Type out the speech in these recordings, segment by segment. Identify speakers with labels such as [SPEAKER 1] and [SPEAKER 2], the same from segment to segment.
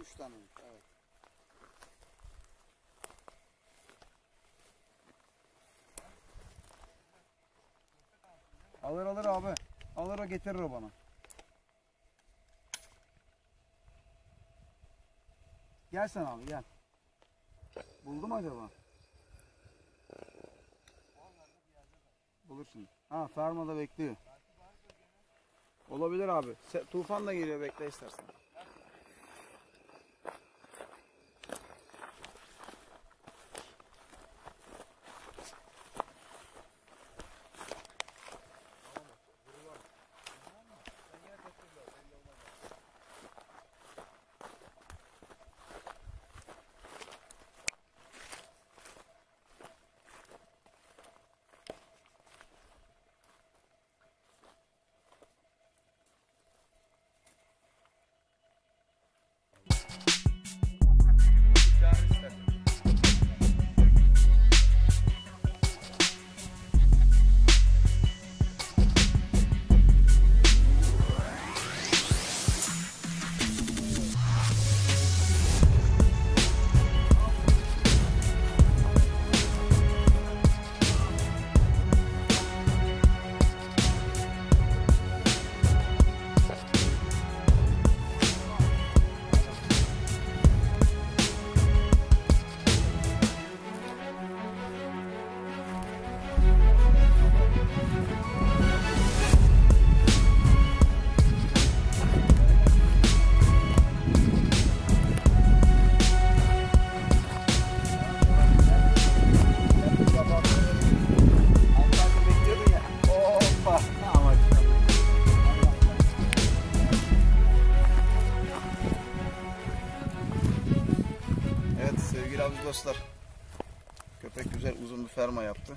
[SPEAKER 1] 3 tane. Evet. Alır abi. Alır o, getirir o bana. Gel sen abi gel. Buldu mu acaba? Bulursun. Ha, fermada bekliyor. Olabilir abi. Tufan da geliyor, bekle istersen. Sevgili abiz dostlar, köpek güzel uzun bir ferma yaptı.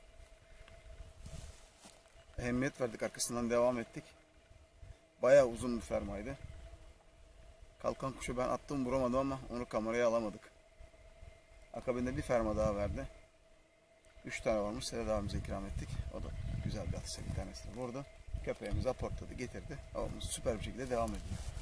[SPEAKER 1] Ehemmiyet verdik, arkasından devam ettik. Bayağı uzun bir fermaydı. Kalkan kuşu ben attım, vuramadım ama onu kameraya alamadık. Akabinde bir ferma daha verdi. 3 tane varmış, Sedat abimize ikram ettik. O da güzel bir atışa, bir tanesini vurdu. Köpeğimizi aportladı, getirdi. Avımız süper bir şekilde devam ediyor.